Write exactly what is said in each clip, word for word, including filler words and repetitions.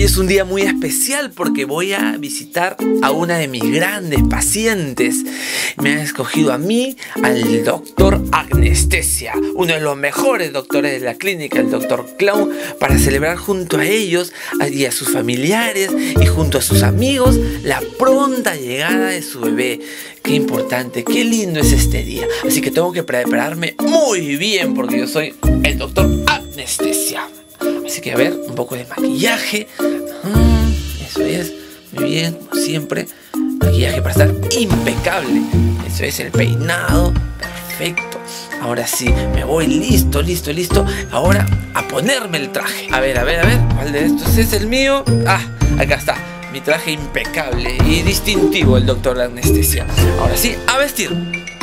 Hoy es un día muy especial porque voy a visitar a una de mis grandes pacientes. Me han escogido a mí, al doctor Anestesia, uno de los mejores doctores de la clínica, el doctor Clown, para celebrar junto a ellos y a sus familiares y junto a sus amigos la pronta llegada de su bebé. Qué importante, qué lindo es este día. Así que tengo que prepararme muy bien porque yo soy el doctor Anestesia. Así que a ver, un poco de maquillaje. Mm, eso es, muy bien, como siempre. Maquillaje para estar impecable. Eso es, el peinado, perfecto. Ahora sí, me voy listo, listo, listo. Ahora a ponerme el traje. A ver, a ver, a ver, ¿cuál de estos es el mío? Ah, acá está, mi traje impecable y distintivo, el doctor Anestesia. Ahora sí, a vestir.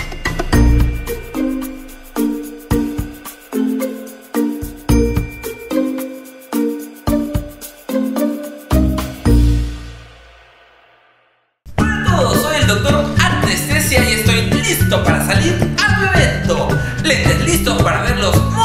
Doctor Anestesia y estoy listo para salir a tu evento. Lentes listos para ver los